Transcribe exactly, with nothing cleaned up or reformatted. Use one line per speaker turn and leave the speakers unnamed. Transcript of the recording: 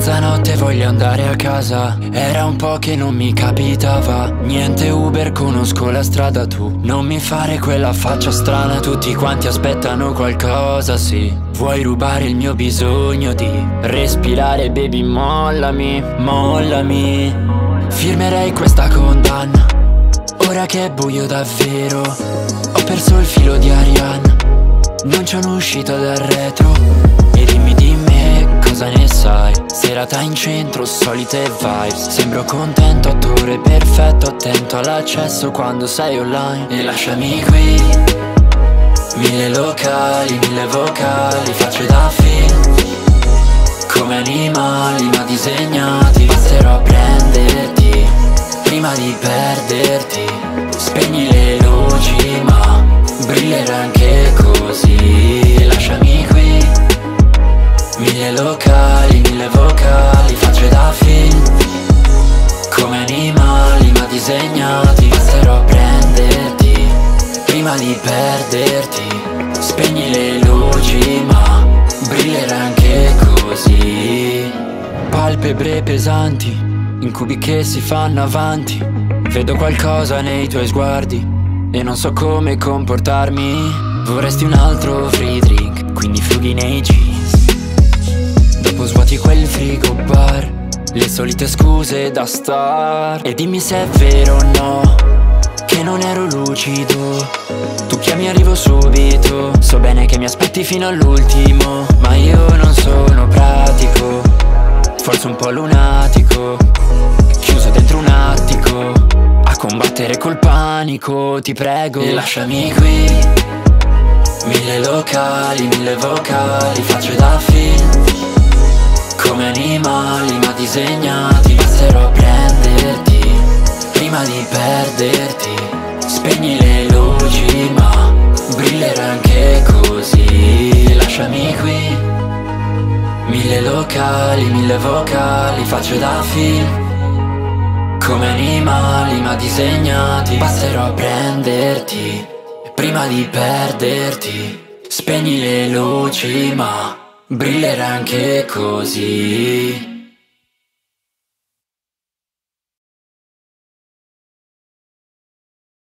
Stanotte voglio andare a casa, era un po' che non mi capitava. Niente Uber, conosco la strada, tu non mi fare quella faccia strana. Tutti quanti aspettano qualcosa, sì. Vuoi rubare il mio bisogno di respirare, baby, mollami, mollami. Firmerei questa condanna, ora che è buio davvero. Ho perso il filo di Arianna, non c'è un'uscita dal retro. E dimmi di me cosa ne sai. Serata in centro, solite vibes. Sembro contento, attore perfetto, attento all'accesso quando sei online. E lasciami qui, mille locali, mille vocali, facce da film, come animali ma disegnati. Passerò a prenderti prima di perderti. Spegni le luci ma brillerà anche così. Lasciami qui, mille locali, mille vocali, facce da film, come animali ma disegnati. Passerò a prenderti prima di perderti. Spegni le luci ma brillerà anche così. Palpebre pesanti, incubi che si fanno avanti. Vedo qualcosa nei tuoi sguardi e non so come comportarmi. Vorresti un altro free drink, quindi frughi nei jeans. Dopo svuoti quel frigo bar, le solite scuse da star. E dimmi se è vero o no che non ero lucido. Tu chiami, arrivo subito. So bene che mi aspetti fino all'ultimo, ma io non sono pratico, forse un po' lunatico, chiuso dentro un attico a combattere col panico. Ti prego, e lasciami qui, mille locali, mille vocali, facce da film, come animali ma disegnati. Passerò a prenderti prima di perderti. Spegni le luci ma brillerà anche così. Lasciami qui, mille locali, mille vocali, facce da film, come animali ma disegnati. Passerò a prenderti prima di perderti. Spegni le luci ma brillerà anche così.